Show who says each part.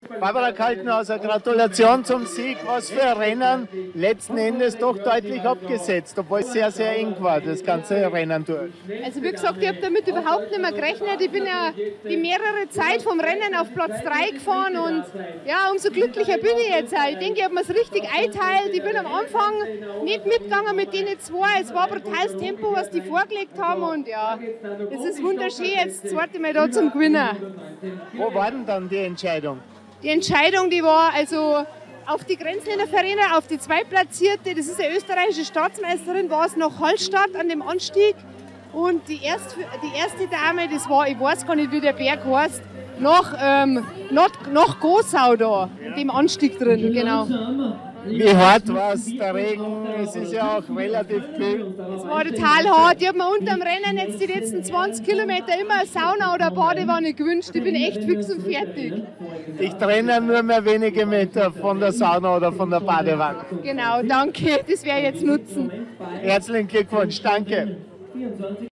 Speaker 1: Barbara Kaltenhauser, Gratulation zum Sieg. Was für ein Rennen, letzten Endes doch deutlich abgesetzt, obwohl es sehr, sehr eng war, das ganze Rennen durch.
Speaker 2: Also wie gesagt, ich habe damit überhaupt nicht mehr gerechnet. Ich bin ja die mehrere Zeit vom Rennen auf Platz 3 gefahren und ja, umso glücklicher bin ich jetzt. Ich denke, ich habe mir es richtig eingeteilt. Ich bin am Anfang nicht mitgegangen mit denen zwei. Es war brutales Tempo, was die vorgelegt haben und ja, es ist wunderschön, jetzt das zweite Mal da zum Gewinner.
Speaker 1: Wo war denn dann die Entscheidung?
Speaker 2: Die Entscheidung, die war also auf die Grenzländer Verena, auf die Zweitplatzierte, das ist eine österreichische Staatsmeisterin, war es nach Hallstatt an dem Anstieg. Und die erste Dame, das war, ich weiß gar nicht, wie der Berg heißt, nach Gosau da, in dem Anstieg drin, genau.
Speaker 1: Wie hart war es, der Regen? Es ist ja auch relativ kühl.
Speaker 2: Es war total hart. Ich habe mir unterm Rennen jetzt die letzten 20 Kilometer immer eine Sauna oder eine Badewanne gewünscht. Ich bin echt fix und fertig.
Speaker 1: Ich trenne nur mehr wenige Meter von der Sauna oder von der Badewanne.
Speaker 2: Genau, danke. Das werde ich jetzt nutzen.
Speaker 1: Herzlichen Glückwunsch, danke.